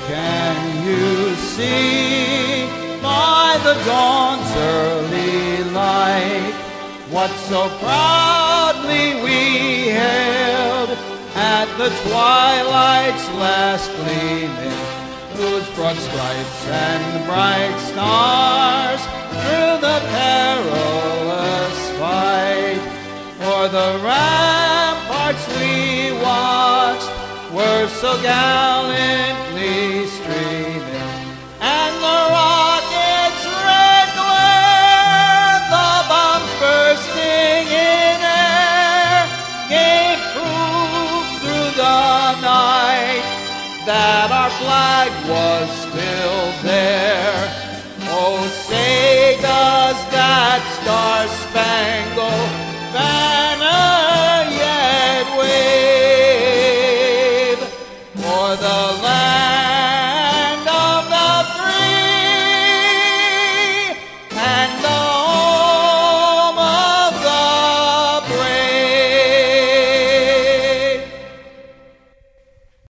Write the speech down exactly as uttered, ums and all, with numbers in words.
Can you see by the dawn's early light what so proudly we hailed at the twilight's last gleaming, whose broad stripes and bright stars through the perilous fight o'er the ramparts we watched were so gallantly streaming, and the rockets' red glare, the bombs bursting in air, gave proof through the night that our flag was